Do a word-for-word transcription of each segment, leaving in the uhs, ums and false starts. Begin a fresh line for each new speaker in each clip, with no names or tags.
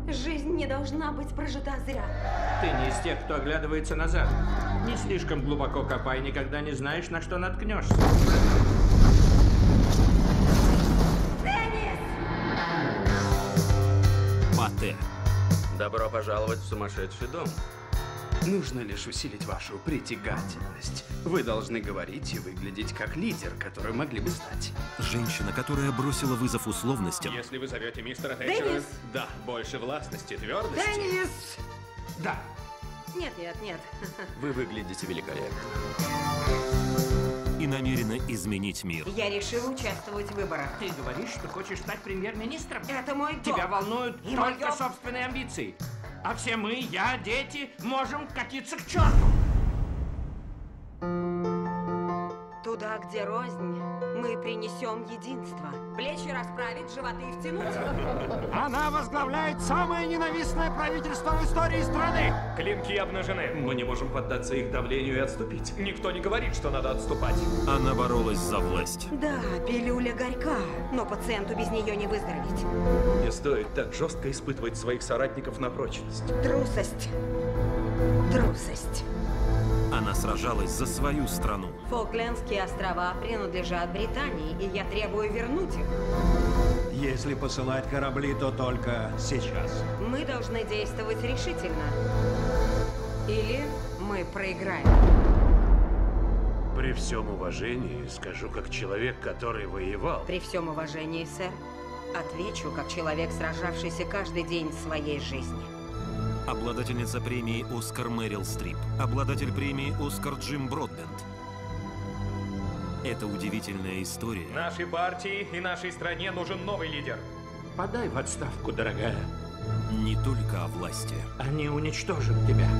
Жизнь не должна быть прожита зря.
Ты не из тех, кто оглядывается назад. Не слишком глубоко копай, никогда не знаешь, на что наткнешься.
Деннис!
Патэ.
Добро пожаловать в сумасшедший дом.
Нужно лишь усилить вашу притягательность. Вы должны говорить и выглядеть как лидер, который могли бы стать.
Женщина, которая бросила вызов условностям.
Если вы зовете мистера Тэтчера...
Деннис!
Да, больше властности, твердости.
Деннис!
Да,
Нет, нет, нет.
вы выглядите великолепно.
И намерена изменить мир.
Я решила участвовать в выборах.
Ты говоришь, что хочешь стать премьер-министром?
Это мой дом.
Тебя волнуют
И
только
моё-
собственные амбиции. А все мы, я, дети, можем катиться к черту.
Туда, где рознь, мы принесем единство. Плечи расправить, животы втянуть.
Она возглавляет самое ненавистное правительство в истории страны.
Клинки обнажены.
Мы не можем поддаться их давлению и отступить.
Никто не говорит, что надо отступать.
Она боролась за власть.
Да, пилюля горька, но пациенту без нее не выздороветь.
Не стоит так жестко испытывать своих соратников на прочность.
Трусость. Трусость.
Она сражалась за свою страну.
Фолклендские острова принадлежат Британии, и я требую вернуть их.
Если посылать корабли, то только сейчас.
Мы должны действовать решительно. Или мы проиграем.
При всем уважении скажу, как человек, который воевал.
При всем уважении, сэр, отвечу, как человек, сражавшийся каждый день своей жизни.
Обладательница премии «Оскар» Мэрил Стрип. Обладатель премии «Оскар» Джим Бродбент. Это удивительная история.
Нашей партии и нашей стране нужен новый лидер.
Подай в отставку, дорогая.
Не только о власти.
Они уничтожат тебя.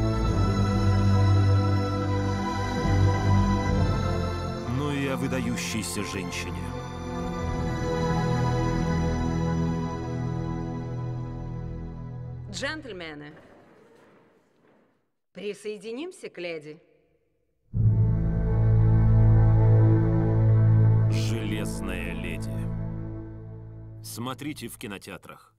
Но и о выдающейся женщине.
Джентльмены, присоединимся к леди.
Железная леди. Смотрите в кинотеатрах.